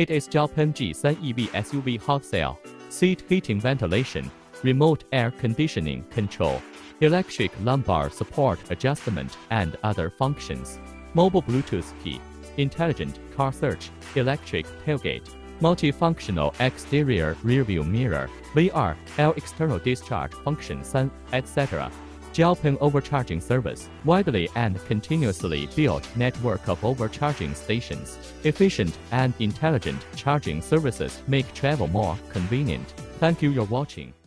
It is XIAOPEng G3 EV SUV hot cell, seat heating ventilation, remote air conditioning control, electric lumbar support adjustment and other functions, mobile Bluetooth key, intelligent car search, electric tailgate, multifunctional exterior rearview mirror, VR, L external discharge function 3, etc. XIAOPEng overcharging service, widely and continuously built network of overcharging stations. Efficient and intelligent charging services make travel more convenient. Thank you for watching.